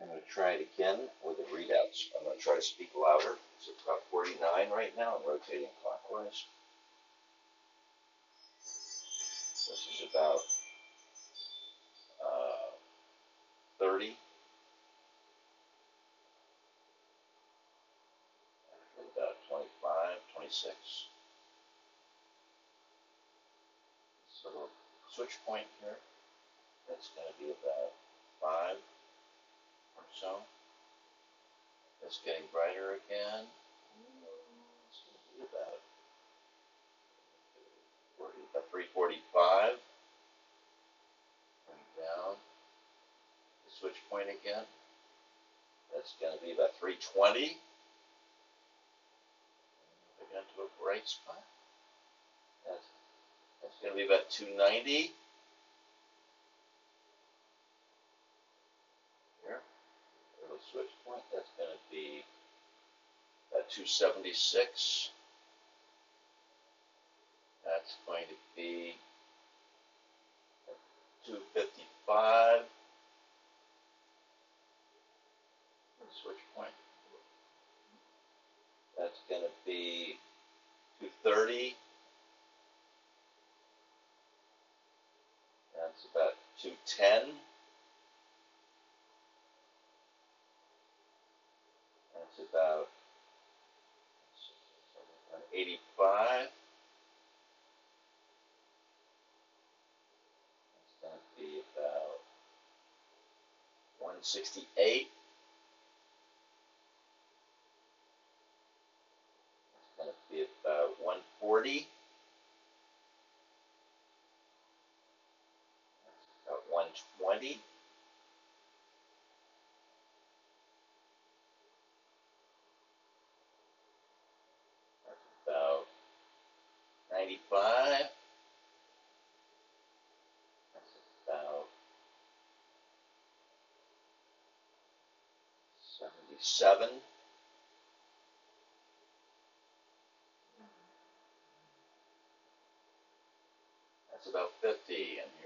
I'm going to try it again with the readouts. I'm going to try to speak louder. It's about 49 right now. I'm rotating clockwise. This is about 30. Actually about 25, 26. So the switch point here, that's going to be about 5 or so. It's getting brighter again. It's going to be about 345. Coming down. The switch point again. That's going to be about 320. Again to a bright spot. That's going to be about 290. Here. Little switch point. That's going to be about 276. That's going to be 255. Switch point. That's going to be 230. That's about 210. That's about 85. That's going to be about 168. That's going to be about 140. That's about 120. That's about 95. That's about 77. That's about 50. And